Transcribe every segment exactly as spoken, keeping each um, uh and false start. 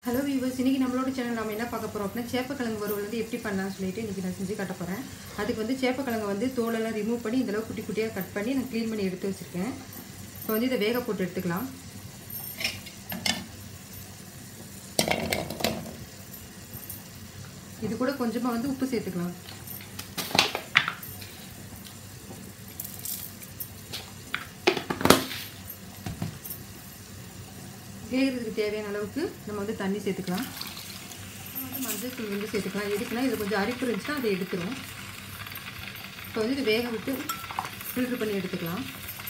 Hello viewers, இன்றைக்கி நம்மளோட channel நம்ம என்ன பார்க்க போகிறோம் அப்படின்னா சேப்பக்கிழங்கு வறுவல் வந்து எப்படி பண்ணலாம்னு சொல்லிட்டு இன்றைக்கி நான் செஞ்சு காட்ட போகிறேன். அதுக்கு வந்து சேப்பக்கிழங்கு வந்து தோலெல்லாம் ரிமூவ் பண்ணி இந்தளவு குட்டி குட்டியாக கட் பண்ணி நான் க்ளீன் பண்ணி எடுத்து வச்சுருக்கேன். இப்போ வந்து இதை வேக போட்டு எடுத்துக்கலாம். இது கூட கொஞ்சமாக வந்து உப்பு சேர்த்துக்கலாம். வேகிறதுக்கு தேவையான அளவுக்கு நம்ம வந்து தண்ணி சேர்த்துக்கலாம். வந்து மஞ்சள் தூள் வந்து சேர்த்துக்கலாம். எதுக்குன்னா இது கொஞ்சம் அரிப்பு இருந்துச்சுன்னா அதை எடுத்துரும். இப்போ வந்து இது வேக விட்டு ஃபில்ட்ரு பண்ணி எடுத்துக்கலாம்.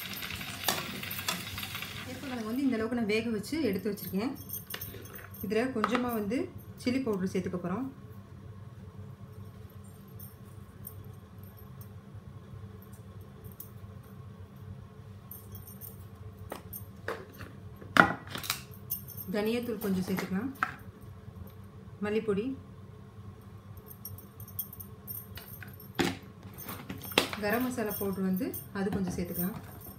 சேப்பக்கிழங்கு வந்து இந்தளவுக்கு நான் வேக வச்சு எடுத்து வச்சுருக்கேன். இதில் கொஞ்சமாக வந்து சில்லி பவுட்ரு சேர்த்துக்க போகிறோம். தனியாத்தூள் கொஞ்சம் சேர்த்துக்கலாம். மல்லிப்பொடி, கரம் மசாலா பவுடர் வந்து அது கொஞ்சம் சேர்த்துக்கலாம்.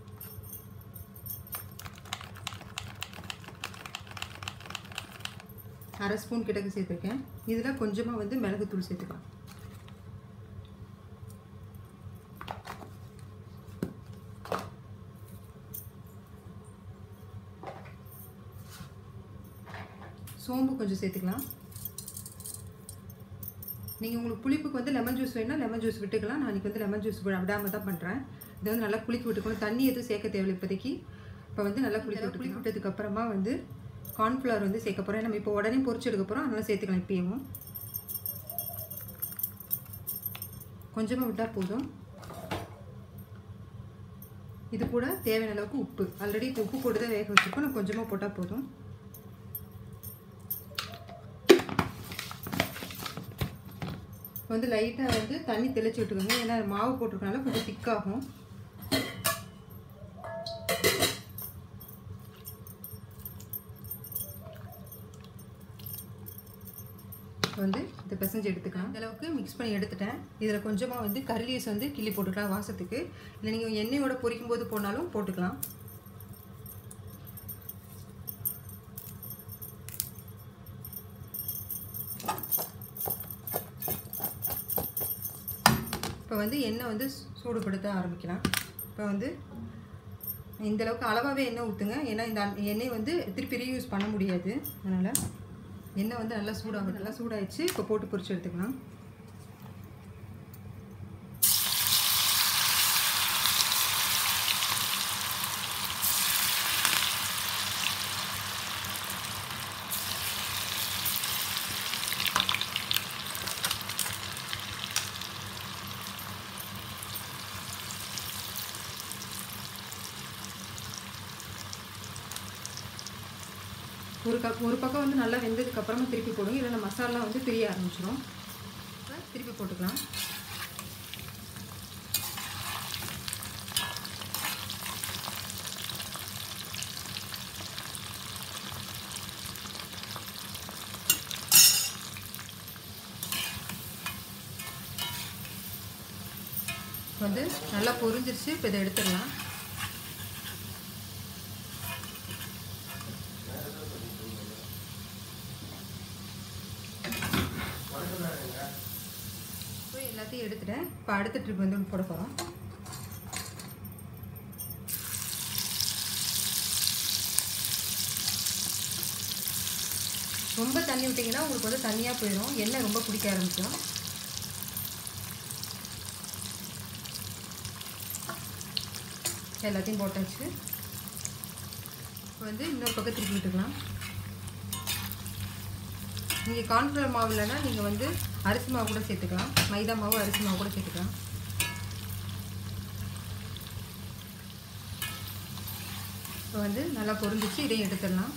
அரை ஸ்பூன் கிட்டக்கு சேர்த்துருக்கேன். இதில் கொஞ்சமாக வந்து மிளகுத்தூள் சேர்த்துக்கலாம். சோம்பு கொஞ்சம் சேர்த்துக்கலாம். நீங்கள் உங்களுக்கு புளிப்புக்கு வந்து லெமன் ஜூஸ் வேணுன்னா லெமன் ஜூஸ் விட்டுக்கலாம். நான் இன்றைக்கி வந்து லெமன் ஜூஸ் விடாமல் தான் பண்ணுறேன். இதை வந்து நல்லா குளிக்க விட்டுக்கணும். தண்ணி எதுவும் சேர்க்க தேவையில்லை இப்போதைக்கு. இப்போ வந்து நல்லா குளிக்க விட்டு குளிக்க விட்டதுக்கப்புறமா வந்து கார்ன்ஃப்ளவர் வந்து சேர்க்க போகிறேன். நம்ம இப்போ உடனே பொரிச்சு எடுக்க போகிறோம், அதனால் சேர்த்துக்கலாம். இப்பயும் கொஞ்சமாக விட்டால் போதும். இது கூட தேவையான அளவுக்கு உப்பு, ஆல்ரெடி இப்போ உப்பு போட்டு தான் வேக வச்சுருக்கோம். நான் கொஞ்சமாக போட்டால் போதும். வந்து லைட்டாக வந்து தண்ணி தெளிச்சு விட்டுக்கோங்க. ஏன்னா மாவு போட்டிருக்கனால கொஞ்சம் திக்காகும். வந்து இதை பிசைஞ்சு எடுத்துக்கலாம். இந்த அளவுக்கு மிக்ஸ் பண்ணி எடுத்துட்டேன். இதில் கொஞ்சமாக வந்து கறி லீவ்ஸ் வந்து கிள்ளி போட்டுக்கலாம் வாசத்துக்கு. இல்லை நீங்கள் எண்ணெயோட பொரிக்கும் போது போனாலும் போட்டுக்கலாம். இப்போ வந்து எண்ணெய் வந்து சூடுபடுத்த ஆரம்பிக்கலாம். இப்போ வந்து இந்தளவுக்கு அளவாகவே எண்ணெய் ஊற்றுங்க. ஏன்னா இந்த எண்ணெய் வந்து திருப்பி ரீயூஸ் பண்ண முடியாது. அதனால் எண்ணெய் வந்து நல்லா சூடாகும். நல்லா சூடாகிடுச்சு. இப்போ போட்டு பொரிச்சு எடுத்துக்கலாம். ஒரு கப் ஒரு பக்கம் வந்து நல்லா வெந்ததுக்கப்புறமா திருப்பி போடுங்க. இல்லைன்னா மசாலா வந்து பிரிய ஆரம்பிச்சிடும். திருப்பி போட்டுக்கலாம். வந்து நல்லா பொரிஞ்சிருச்சு. இப்போ இதை எடுத்துடலாம். எல்லாத்தையும் எடுத்துட்டேன். இப்போ அடுத்த ட்ரிப் வந்து போட போகிறோம். ரொம்ப தண்ணி விட்டிங்கன்னா உங்களுக்கு வந்து தண்ணியாக போயிடும். எண்ணெய் ரொம்ப பிடிக்க ஆரம்பிச்சிடும். எல்லாத்தையும் போட்டாச்சு. இப்போ வந்து இன்னொரு பக்கம் திருப்பி விட்டுக்கலாம். நீங்கள் கார்ன்ஃப்ளவர் மாவு இல்லைன்னா நீங்கள் வந்து அரிசி மாவு கூட சேர்த்துக்கலாம். மைதா மாவு, அரிசி மாவு கூட சேர்த்துக்கலாம். இப்போ வந்து நல்லா பொரிஞ்சிச்சு. இதையும் எடுத்துடலாம்.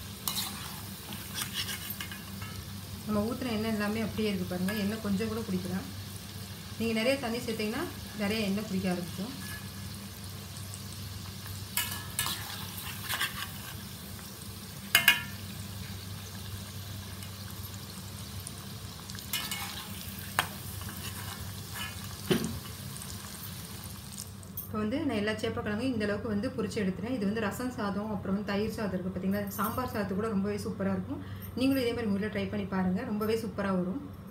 நம்ம ஊற்றுன எண்ணெய் எல்லாமே அப்படியே இருக்குது பாருங்கள். எண்ணெய் கொஞ்சம் கூட பிடிக்கலாம். நீங்கள் நிறைய தண்ணி சேர்த்திங்கன்னா நிறைய எண்ணெய் பிடிக்க ஆரம்பிக்கும். இப்போ வந்து நான் எல்லா சேப்பக்கிழங்கும் இந்த அளவுக்கு வந்து பொரிச்சு எடுத்துட்டேன். இது வந்து ரசம் சாதம் அப்புறம் வந்து தயிர் சாதம் இருக்குது பார்த்தீங்களா, சாம்பார் சாதத்து கூட ரொம்பவே சூப்பராக இருக்கும். நீங்களும் இதே மாதிரி உங்கள் வீட்டில் ட்ரை பண்ணி பாருங்கள், ரொம்பவே சூப்பராக வரும்.